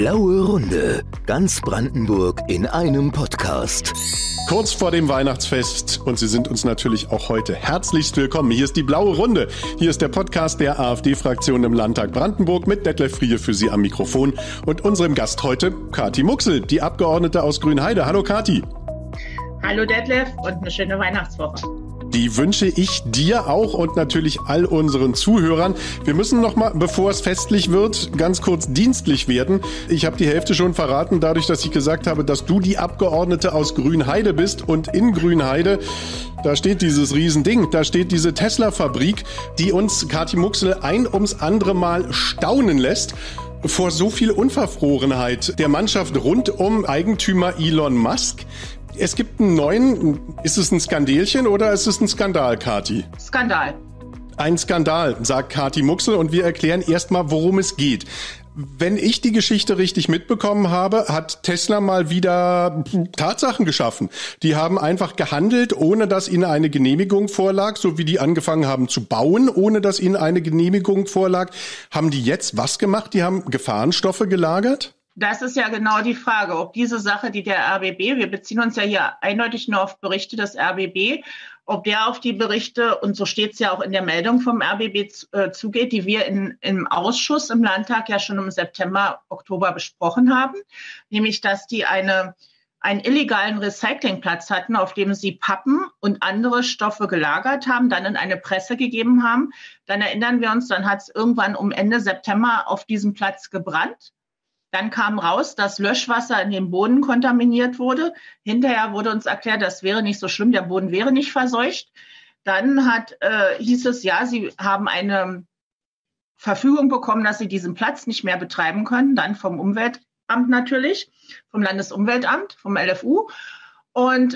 Blaue Runde. Ganz Brandenburg in einem Podcast. Kurz vor dem Weihnachtsfest und Sie sind uns natürlich auch heute herzlichst willkommen. Hier ist die Blaue Runde. Hier ist der Podcast der AfD-Fraktion im Landtag Brandenburg mit Detlef Friehe für Sie am Mikrofon und unserem Gast heute, Kathi Muxel, die Abgeordnete aus Grünheide. Hallo Kathi. Hallo Detlef und eine schöne Weihnachtswoche. Die wünsche ich dir auch und natürlich all unseren Zuhörern. Wir müssen noch mal, bevor es festlich wird, ganz kurz dienstlich werden. Ich habe die Hälfte schon verraten, dadurch, dass ich gesagt habe, dass du die Abgeordnete aus Grünheide bist. Und in Grünheide, da steht dieses Riesending, da steht diese Tesla-Fabrik, die uns, Kathi Muxel, ein ums andere Mal staunen lässt vor so viel Unverfrorenheit der Mannschaft rund um Eigentümer Elon Musk. Es gibt einen neuen, ist es ein Skandälchen oder ist es ein Skandal, Kathi? Skandal. Ein Skandal, sagt Kathi Muxel, und wir erklären erstmal, worum es geht. Wenn ich die Geschichte richtig mitbekommen habe, hat Tesla mal wieder Tatsachen geschaffen. Die haben einfach gehandelt, ohne dass ihnen eine Genehmigung vorlag, so wie die angefangen haben zu bauen, ohne dass ihnen eine Genehmigung vorlag. Haben die jetzt was gemacht? Die haben Gefahrenstoffe gelagert? Das ist ja genau die Frage, ob diese Sache, die der RBB, wir beziehen uns ja hier eindeutig nur auf Berichte des RBB, ob der auf die Berichte, und so steht es ja auch in der Meldung vom RBB, zugeht, die wir im Ausschuss im Landtag ja schon im September, Oktober besprochen haben, nämlich dass die einen illegalen Recyclingplatz hatten, auf dem sie Pappen und andere Stoffe gelagert haben, dann in eine Presse gegeben haben. Dann erinnern wir uns, dann hat es irgendwann um Ende September auf diesem Platz gebrannt. Dann kam raus, dass Löschwasser in den Boden kontaminiert wurde. Hinterher wurde uns erklärt, das wäre nicht so schlimm, der Boden wäre nicht verseucht. Dann hieß es, ja, sie haben eine Verfügung bekommen, dass sie diesen Platz nicht mehr betreiben können. Dann vom Umweltamt natürlich, vom Landesumweltamt, vom LFU. Und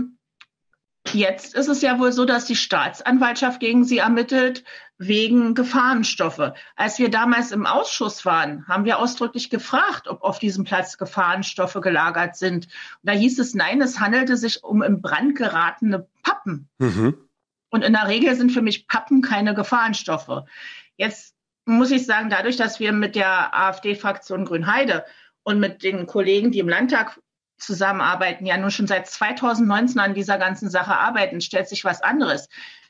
jetzt ist es ja wohl so, dass die Staatsanwaltschaft gegen sie ermittelt wegen Gefahrenstoffe. Als wir damals im Ausschuss waren, haben wir ausdrücklich gefragt, ob auf diesem Platz Gefahrenstoffe gelagert sind. Und da hieß es, nein, es handelte sich um in Brand geratene Pappen. Mhm. Und in der Regel sind für mich Pappen keine Gefahrenstoffe. Jetzt muss ich sagen, dadurch, dass wir mit der AfD-Fraktion Grünheide und mit den Kollegen, die im Landtag zusammenarbeiten, ja nur schon seit 2019 an dieser ganzen Sache arbeiten, stellt sich was anderes.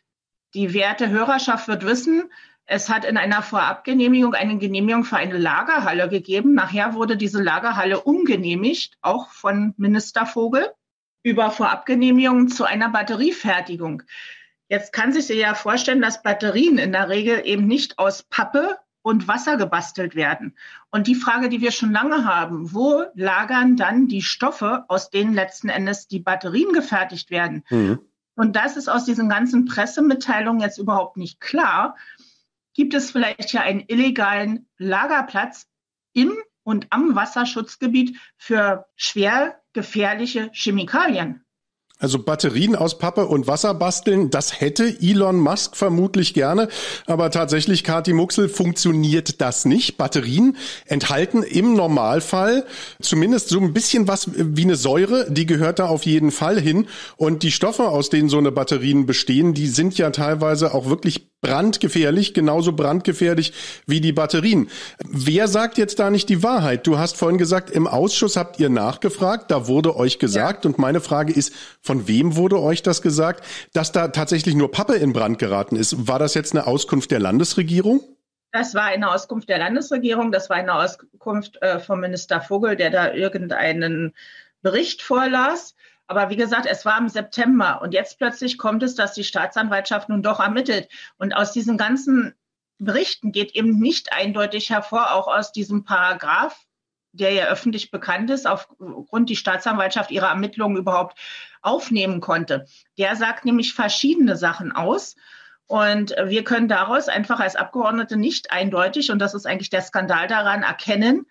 Die werte Hörerschaft wird wissen, es hat in einer Vorabgenehmigung eine Genehmigung für eine Lagerhalle gegeben. Nachher wurde diese Lagerhalle umgenehmigt, auch von Minister Vogel, über Vorabgenehmigungen zu einer Batteriefertigung. Jetzt kann sich ja vorstellen, dass Batterien in der Regel eben nicht aus Pappe und Wasser gebastelt werden. Und die Frage, die wir schon lange haben, wo lagern dann die Stoffe, aus denen letzten Endes die Batterien gefertigt werden? Mhm. Und das ist aus diesen ganzen Pressemitteilungen jetzt überhaupt nicht klar. Gibt es vielleicht ja einen illegalen Lagerplatz im und am Wasserschutzgebiet für schwer gefährliche Chemikalien? Also Batterien aus Pappe und Wasser basteln, das hätte Elon Musk vermutlich gerne. Aber tatsächlich, Kathi Muxel, funktioniert das nicht. Batterien enthalten im Normalfall zumindest so ein bisschen was wie eine Säure. Die gehört da auf jeden Fall hin. Und die Stoffe, aus denen so eine Batterien bestehen, die sind ja teilweise auch wirklich brandgefährlich, genauso brandgefährlich wie die Batterien. Wer sagt jetzt da nicht die Wahrheit? Du hast vorhin gesagt, im Ausschuss habt ihr nachgefragt, da wurde euch gesagt, ja. Und meine Frage ist, von wem wurde euch das gesagt, dass da tatsächlich nur Pappe in Brand geraten ist? War das jetzt eine Auskunft der Landesregierung? Das war eine Auskunft der Landesregierung, das war eine Auskunft vom Minister Vogel, der da irgendeinen Bericht vorlas. Aber wie gesagt, es war im September und jetzt plötzlich kommt es, dass die Staatsanwaltschaft nun doch ermittelt. Und aus diesen ganzen Berichten geht eben nicht eindeutig hervor, auch aus diesem Paragraph, der ja öffentlich bekannt ist, aufgrund die Staatsanwaltschaft ihre Ermittlungen überhaupt aufnehmen konnte. Der sagt nämlich verschiedene Sachen aus. Und wir können daraus einfach als Abgeordnete nicht eindeutig, und das ist eigentlich der Skandal daran, erkennen,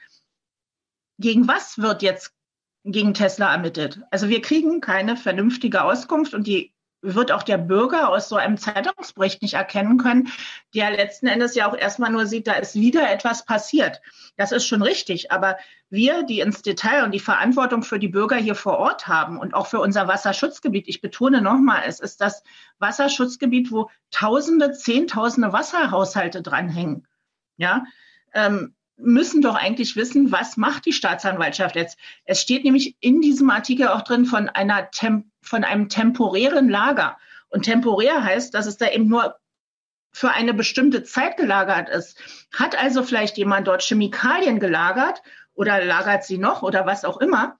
gegen was wird jetzt gegen Tesla ermittelt. Also wir kriegen keine vernünftige Auskunft und die wird auch der Bürger aus so einem Zeitungsbericht nicht erkennen können, der letzten Endes ja auch erstmal nur sieht, da ist wieder etwas passiert. Das ist schon richtig, aber wir, die ins Detail und die Verantwortung für die Bürger hier vor Ort haben und auch für unser Wasserschutzgebiet, ich betone nochmal, es ist das Wasserschutzgebiet, wo Tausende, Zehntausende Wasserhaushalte dranhängen. Ja, müssen doch eigentlich wissen, was macht die Staatsanwaltschaft jetzt. Es steht nämlich in diesem Artikel auch drin von einem temporären Lager. Und temporär heißt, dass es da eben nur für eine bestimmte Zeit gelagert ist. Hat also vielleicht jemand dort Chemikalien gelagert oder lagert sie noch oder was auch immer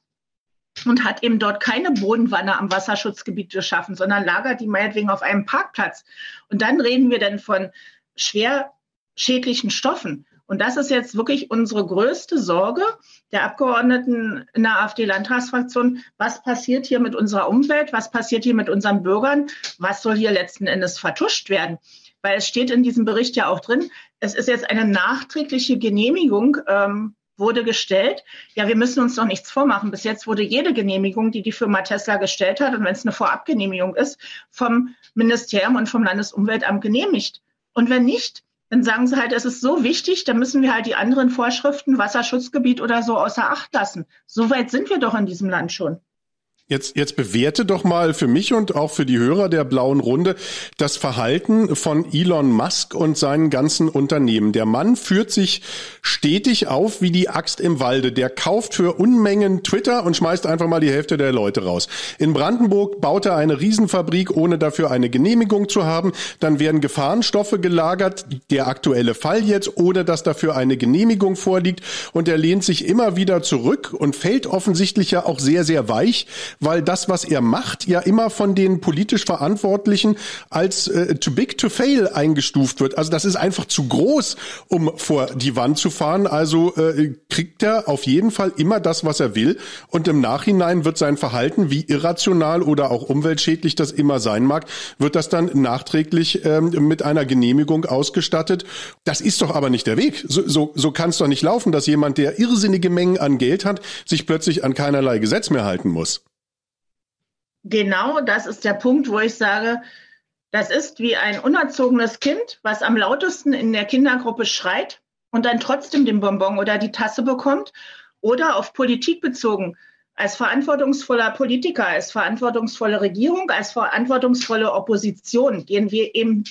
und hat eben dort keine Bodenwanne am Wasserschutzgebiet geschaffen, sondern lagert die meinetwegen auf einem Parkplatz. Und dann reden wir dann von schwer schädlichen Stoffen. Und das ist jetzt wirklich unsere größte Sorge der Abgeordneten in der AfD-Landtagsfraktion. Was passiert hier mit unserer Umwelt? Was passiert hier mit unseren Bürgern? Was soll hier letzten Endes vertuscht werden? Weil es steht in diesem Bericht ja auch drin, es ist jetzt eine nachträgliche Genehmigung, wurde gestellt. Ja, wir müssen uns doch nichts vormachen. Bis jetzt wurde jede Genehmigung, die die Firma Tesla gestellt hat, und wenn es eine Vorabgenehmigung ist, vom Ministerium und vom Landesumweltamt genehmigt. Und wenn nicht, dann sagen sie halt, es ist so wichtig, dann müssen wir halt die anderen Vorschriften, Wasserschutzgebiet oder so, außer Acht lassen. So weit sind wir doch in diesem Land schon. Jetzt bewerte doch mal für mich und auch für die Hörer der Blauen Runde das Verhalten von Elon Musk und seinen ganzen Unternehmen. Der Mann führt sich stetig auf wie die Axt im Walde. Der kauft für Unmengen Twitter und schmeißt einfach mal die Hälfte der Leute raus. In Brandenburg baut er eine Riesenfabrik, ohne dafür eine Genehmigung zu haben. Dann werden Gefahrenstoffe gelagert, der aktuelle Fall jetzt, ohne dass dafür eine Genehmigung vorliegt. Und er lehnt sich immer wieder zurück und fällt offensichtlich ja auch sehr, sehr weich, weil das, was er macht, ja immer von den politisch Verantwortlichen als too big to fail eingestuft wird. Also das ist einfach zu groß, um vor die Wand zu fahren. Also kriegt er auf jeden Fall immer das, was er will. Und im Nachhinein wird sein Verhalten, wie irrational oder auch umweltschädlich das immer sein mag, wird das dann nachträglich mit einer Genehmigung ausgestattet. Das ist doch aber nicht der Weg. So kann es doch nicht laufen, dass jemand, der irrsinnige Mengen an Geld hat, sich plötzlich an keinerlei Gesetz mehr halten muss. Genau, das ist der Punkt, wo ich sage, das ist wie ein unerzogenes Kind, was am lautesten in der Kindergruppe schreit und dann trotzdem den Bonbon oder die Tasse bekommt. Oder auf Politik bezogen, als verantwortungsvoller Politiker, als verantwortungsvolle Regierung, als verantwortungsvolle Opposition gehen wir eben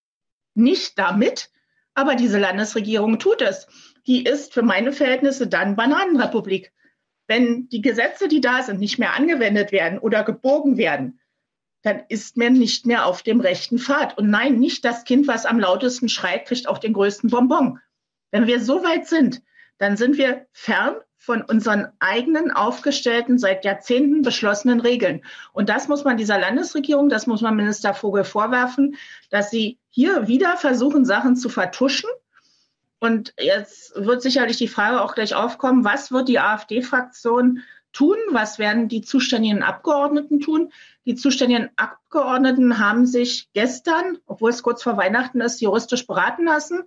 nicht damit, aber diese Landesregierung tut es. Die ist für meine Verhältnisse dann Bananenrepublik. Wenn die Gesetze, die da sind, nicht mehr angewendet werden oder gebogen werden, dann ist man nicht mehr auf dem rechten Pfad. Und nein, nicht das Kind, was am lautesten schreit, kriegt auch den größten Bonbon. Wenn wir so weit sind, dann sind wir fern von unseren eigenen aufgestellten, seit Jahrzehnten beschlossenen Regeln. Und das muss man dieser Landesregierung, das muss man Minister Vogel vorwerfen, dass sie hier wieder versuchen, Sachen zu vertuschen. Und jetzt wird sicherlich die Frage auch gleich aufkommen, was wird die AfD-Fraktion tun? Was werden die zuständigen Abgeordneten tun? Die zuständigen Abgeordneten haben sich gestern, obwohl es kurz vor Weihnachten ist, juristisch beraten lassen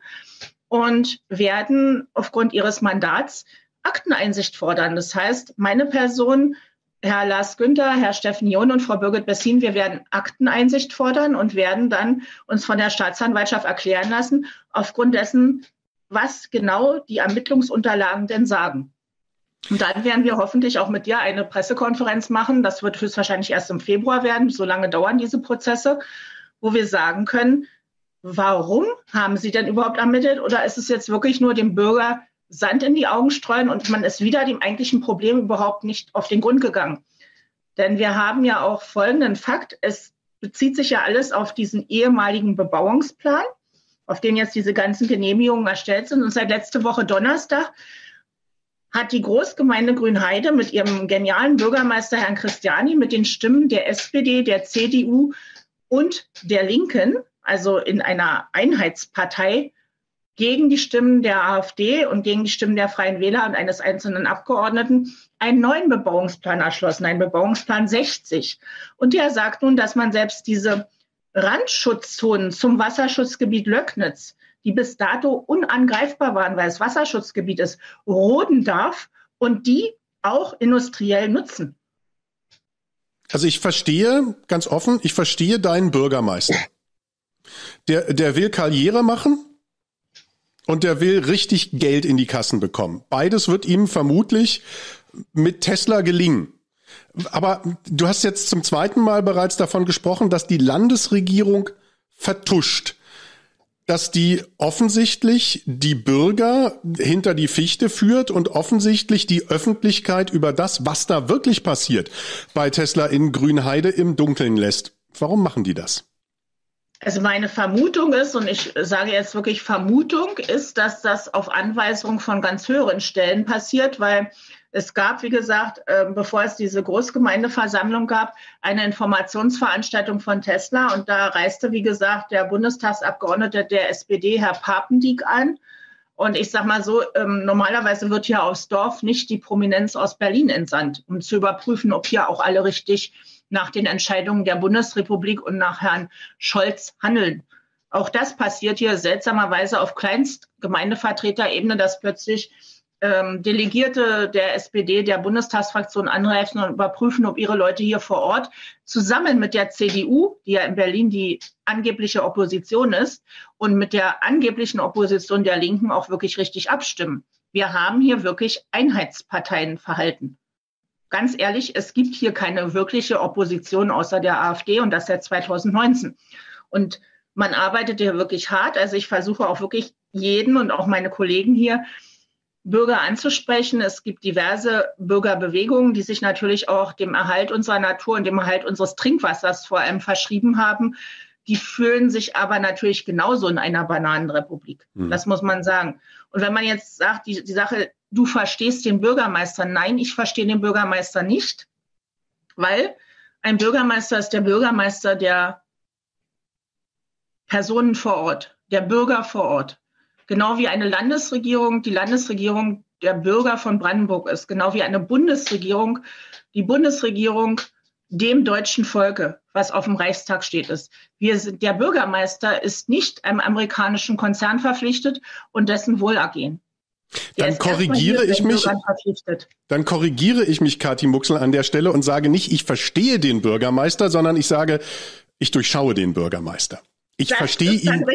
und werden aufgrund ihres Mandats Akteneinsicht fordern. Das heißt, meine Person, Herr Lars Günther, Herr Steffen John und Frau Birgit Bessin, wir werden Akteneinsicht fordern und werden dann uns von der Staatsanwaltschaft erklären lassen, aufgrund dessen, was genau die Ermittlungsunterlagen denn sagen. Und dann werden wir hoffentlich auch mit dir eine Pressekonferenz machen. Das wird höchstwahrscheinlich erst im Februar werden. So lange dauern diese Prozesse, wo wir sagen können, warum haben Sie denn überhaupt ermittelt? Oder ist es jetzt wirklich nur dem Bürger Sand in die Augen streuen und man ist wieder dem eigentlichen Problem überhaupt nicht auf den Grund gegangen? Denn wir haben ja auch folgenden Fakt. Es bezieht sich ja alles auf diesen ehemaligen Bebauungsplan, auf den jetzt diese ganzen Genehmigungen erstellt sind. Und seit letzte Woche Donnerstag hat die Großgemeinde Grünheide mit ihrem genialen Bürgermeister Herrn Christiani mit den Stimmen der SPD, der CDU und der Linken, also in einer Einheitspartei, gegen die Stimmen der AfD und gegen die Stimmen der Freien Wähler und eines einzelnen Abgeordneten einen neuen Bebauungsplan erschlossen, einen Bebauungsplan 60. Und der sagt nun, dass man selbst diese Randschutzzonen zum Wasserschutzgebiet Löcknitz, die bis dato unangreifbar waren, weil es Wasserschutzgebiet ist, roden darf und die auch industriell nutzen. Also ich verstehe, ganz offen, ich verstehe deinen Bürgermeister. Der will Karriere machen und der will richtig Geld in die Kassen bekommen. Beides wird ihm vermutlich mit Tesla gelingen. Aber du hast jetzt zum zweiten Mal bereits davon gesprochen, dass die Landesregierung vertuscht. dass die offensichtlich die Bürger hinter die Fichte führt und offensichtlich die Öffentlichkeit über das, was da wirklich passiert, bei Tesla in Grünheide im Dunkeln lässt. Warum machen die das? Also meine Vermutung ist, und ich sage jetzt wirklich Vermutung, ist, dass das auf Anweisung von ganz höheren Stellen passiert, weil es gab, wie gesagt, bevor es diese Großgemeindeversammlung gab, eine Informationsveranstaltung von Tesla. Und da reiste, wie gesagt, der Bundestagsabgeordnete der SPD, Herr Papendiek, an. Und ich sage mal so, normalerweise wird hier aufs Dorf nicht die Prominenz aus Berlin entsandt, um zu überprüfen, ob hier auch alle richtig nach den Entscheidungen der Bundesrepublik und nach Herrn Scholz handeln. Auch das passiert hier seltsamerweise auf Kleinstgemeindevertreterebene, dass plötzlich Delegierte der SPD, der Bundestagsfraktion anreifen und überprüfen, ob ihre Leute hier vor Ort zusammen mit der CDU, die ja in Berlin die angebliche Opposition ist, und mit der angeblichen Opposition der Linken auch wirklich richtig abstimmen. Wir haben hier wirklich Einheitsparteienverhalten. Ganz ehrlich, es gibt hier keine wirkliche Opposition außer der AfD und das seit 2019. Und man arbeitet hier wirklich hart. Also ich versuche auch wirklich jeden und auch meine Kollegen hier, Bürger anzusprechen. Es gibt diverse Bürgerbewegungen, die sich natürlich auch dem Erhalt unserer Natur und dem Erhalt unseres Trinkwassers vor allem verschrieben haben. Die fühlen sich aber natürlich genauso in einer Bananenrepublik. Das muss man sagen. Und wenn man jetzt sagt, die Sache, du verstehst den Bürgermeister. Nein, ich verstehe den Bürgermeister nicht, weil ein Bürgermeister ist der Bürgermeister der Personen vor Ort, der Bürger vor Ort. Genau wie eine Landesregierung die Landesregierung der Bürger von Brandenburg ist, genau wie eine Bundesregierung die Bundesregierung dem deutschen Volke, was auf dem Reichstag steht, ist. Der Bürgermeister ist nicht einem amerikanischen Konzern verpflichtet und dessen Wohlergehen. Dann korrigiere ich mich, Kathi Muxel, an der Stelle und sage nicht, ich verstehe den Bürgermeister, sondern ich sage, ich durchschaue den Bürgermeister. Ich verstehe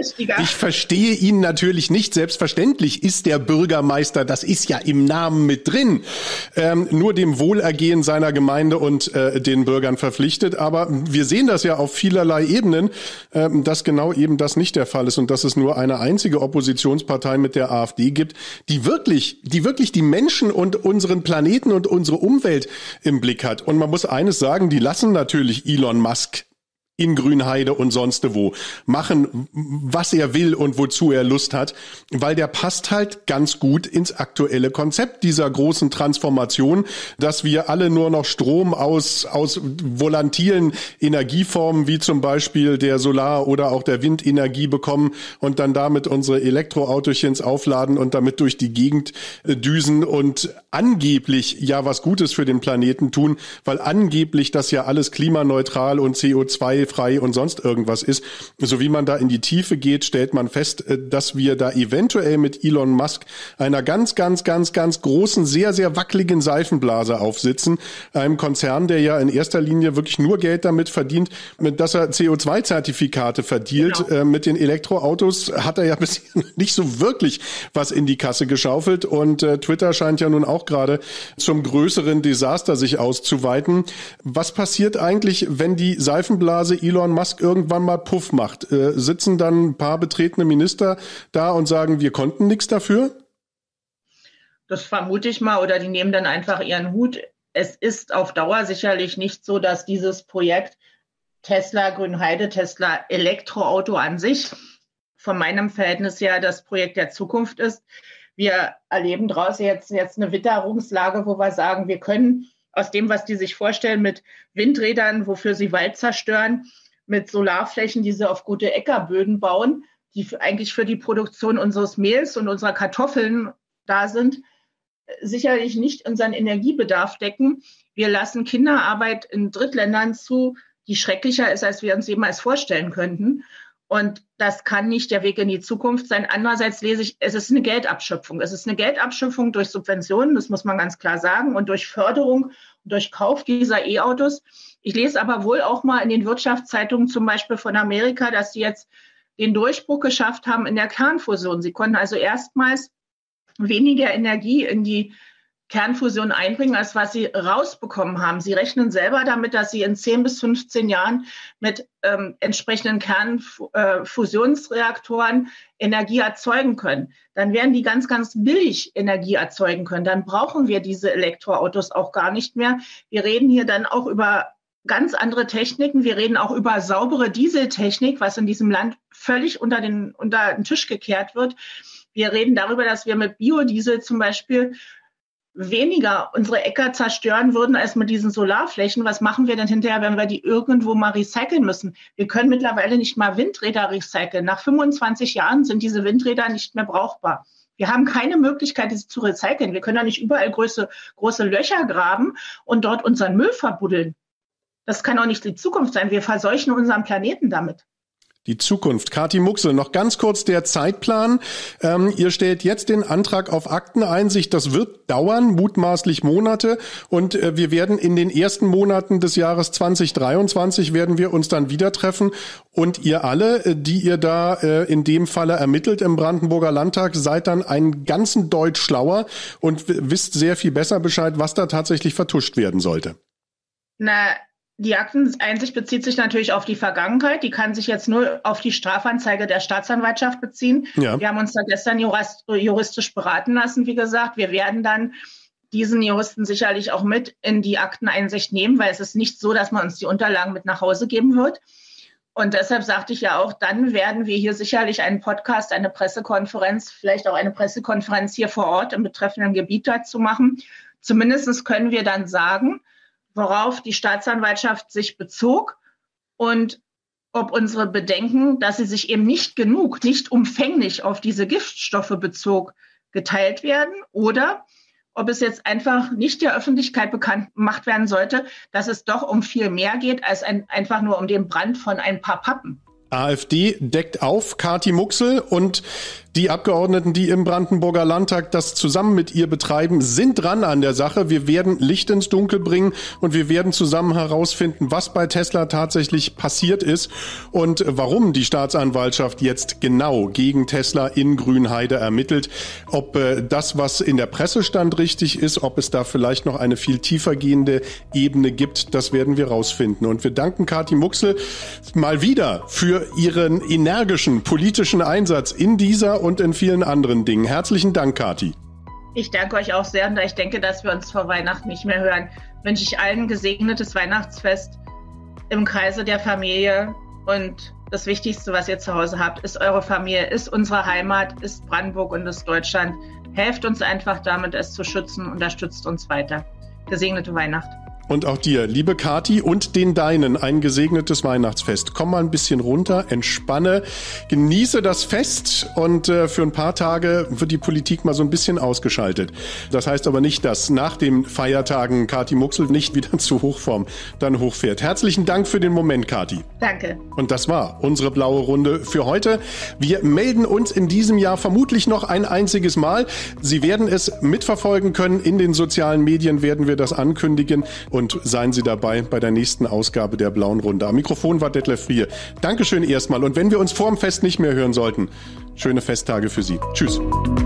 ihn natürlich nicht. Selbstverständlich ist der Bürgermeister, das ist ja im Namen mit drin, nur dem Wohlergehen seiner Gemeinde und den Bürgern verpflichtet. Aber wir sehen das ja auf vielerlei Ebenen, dass genau eben das nicht der Fall ist und dass es nur eine einzige Oppositionspartei mit der AfD gibt, die wirklich die Menschen und unseren Planeten und unsere Umwelt im Blick hat. Und man muss eines sagen, die lassen natürlich Elon Musk in Grünheide und sonst wo machen, was er will und wozu er Lust hat, weil der passt halt ganz gut ins aktuelle Konzept dieser großen Transformation, dass wir alle nur noch Strom aus volatilen Energieformen wie zum Beispiel der Solar- oder auch der Windenergie bekommen und dann damit unsere Elektroautochens aufladen und damit durch die Gegend düsen und angeblich ja was Gutes für den Planeten tun, weil angeblich das ja alles klimaneutral und CO2 frei und sonst irgendwas ist. So wie man da in die Tiefe geht, stellt man fest, dass wir da eventuell mit Elon Musk einer ganz großen, sehr, sehr wackeligen Seifenblase aufsitzen. Einem Konzern, der ja in erster Linie wirklich nur Geld damit verdient, dass er CO2-Zertifikate verdealt. Genau. Mit den Elektroautos hat er ja bisher nicht so wirklich was in die Kasse geschaufelt und Twitter scheint ja nun auch gerade zum größeren Desaster sich auszuweiten. Was passiert eigentlich, wenn die Seifenblase Elon Musk irgendwann mal Puff macht? Sitzen dann ein paar betretene Minister da und sagen, wir konnten nichts dafür? Das vermute ich mal, oder die nehmen dann einfach ihren Hut. Es ist auf Dauer sicherlich nicht so, dass dieses Projekt Tesla Grünheide, Tesla Elektroauto an sich von meinem Verhältnis her das Projekt der Zukunft ist. Wir erleben draußen jetzt eine Witterungslage, wo wir sagen, wir können aus dem, was die sich vorstellen, mit Windrädern, wofür sie Wald zerstören, mit Solarflächen, die sie auf gute Äckerböden bauen, die eigentlich für die Produktion unseres Mehls und unserer Kartoffeln da sind, sicherlich nicht unseren Energiebedarf decken. Wir lassen Kinderarbeit in Drittländern zu, die schrecklicher ist, als wir uns jemals vorstellen könnten. Und das kann nicht der Weg in die Zukunft sein. Andererseits lese ich, es ist eine Geldabschöpfung. Es ist eine Geldabschöpfung durch Subventionen, das muss man ganz klar sagen, und durch Förderung und durch Kauf dieser E-Autos. Ich lese aber wohl auch mal in den Wirtschaftszeitungen zum Beispiel von Amerika, dass sie jetzt den Durchbruch geschafft haben in der Kernfusion. Sie konnten also erstmals weniger Energie in die Kernfusion einbringen, als was sie rausbekommen haben. Sie rechnen selber damit, dass sie in 10 bis 15 Jahren mit entsprechenden Kernfusionsreaktoren Energie erzeugen können. Dann werden die ganz, ganz billig Energie erzeugen können. Dann brauchen wir diese Elektroautos auch gar nicht mehr. Wir reden hier dann auch über ganz andere Techniken. Wir reden auch über saubere Dieseltechnik, was in diesem Land völlig unter den Tisch gekehrt wird. Wir reden darüber, dass wir mit Biodiesel zum Beispiel weniger unsere Äcker zerstören würden als mit diesen Solarflächen. Was machen wir denn hinterher, wenn wir die irgendwo mal recyceln müssen? Wir können mittlerweile nicht mal Windräder recyceln. Nach 25 Jahren sind diese Windräder nicht mehr brauchbar. Wir haben keine Möglichkeit, diese zu recyceln. Wir können ja nicht überall große Löcher graben und dort unseren Müll verbuddeln. Das kann auch nicht die Zukunft sein. Wir verseuchen unseren Planeten damit. Die Zukunft. Kathi Muxel, noch ganz kurz der Zeitplan. Ihr stellt jetzt den Antrag auf Akteneinsicht. Das wird dauern, mutmaßlich Monate. Und wir werden in den ersten Monaten des Jahres 2023 werden wir uns dann wieder treffen. Und ihr alle, die ihr da in dem Falle ermittelt im Brandenburger Landtag, seid dann einen ganzen Deut schlauer und wisst sehr viel besser Bescheid, was da tatsächlich vertuscht werden sollte. Die Akteneinsicht bezieht sich natürlich auf die Vergangenheit. Die kann sich jetzt nur auf die Strafanzeige der Staatsanwaltschaft beziehen. Ja. Wir haben uns da gestern juristisch beraten lassen, wie gesagt. Wir werden dann diesen Juristen sicherlich auch mit in die Akteneinsicht nehmen, weil es ist nicht so, dass man uns die Unterlagen mit nach Hause geben wird. Und deshalb sagte ich ja auch, dann werden wir hier sicherlich einen Podcast, eine Pressekonferenz, vielleicht auch eine Pressekonferenz hier vor Ort im betreffenden Gebiet dazu machen. Zumindest können wir dann sagen, worauf die Staatsanwaltschaft sich bezog und ob unsere Bedenken, dass sie sich eben nicht umfänglich auf diese Giftstoffe bezog, geteilt werden oder ob es jetzt einfach nicht der Öffentlichkeit bekannt gemacht werden sollte, dass es doch um viel mehr geht als einfach nur um den Brand von ein paar Pappen. AfD deckt auf, Kathi Muxel, und die Abgeordneten, die im Brandenburger Landtag das zusammen mit ihr betreiben, sind dran an der Sache. Wir werden Licht ins Dunkel bringen und wir werden zusammen herausfinden, was bei Tesla tatsächlich passiert ist und warum die Staatsanwaltschaft jetzt genau gegen Tesla in Grünheide ermittelt. Ob das, was in der Presse stand, richtig ist, ob es da vielleicht noch eine viel tiefer gehende Ebene gibt, das werden wir rausfinden. Und wir danken Kathi Muxel mal wieder für ihren energischen politischen Einsatz in dieser und in vielen anderen Dingen. Herzlichen Dank, Kathi. Ich danke euch auch sehr, und da ich denke, dass wir uns vor Weihnachten nicht mehr hören, wünsche ich allen ein gesegnetes Weihnachtsfest im Kreise der Familie. Und das Wichtigste, was ihr zu Hause habt, ist eure Familie, ist unsere Heimat, ist Brandenburg und ist Deutschland. Helft uns einfach damit, es zu schützen, unterstützt uns weiter. Gesegnete Weihnacht. Und auch dir, liebe Kathi, und den Deinen ein gesegnetes Weihnachtsfest. Komm mal ein bisschen runter, entspanne, genieße das Fest und für ein paar Tage wird die Politik mal so ein bisschen ausgeschaltet. Das heißt aber nicht, dass nach den Feiertagen Kathi Muxel nicht wieder zu Hochform dann hochfährt. Herzlichen Dank für den Moment, Kathi. Danke. Und das war unsere blaue Runde für heute. Wir melden uns in diesem Jahr vermutlich noch ein einziges Mal. Sie werden es mitverfolgen können. In den sozialen Medien werden wir das ankündigen. Und seien Sie dabei bei der nächsten Ausgabe der Blauen Runde. Am Mikrofon war Detlef Frier. Dankeschön erstmal. Und wenn wir uns vorm Fest nicht mehr hören sollten, schöne Festtage für Sie. Tschüss.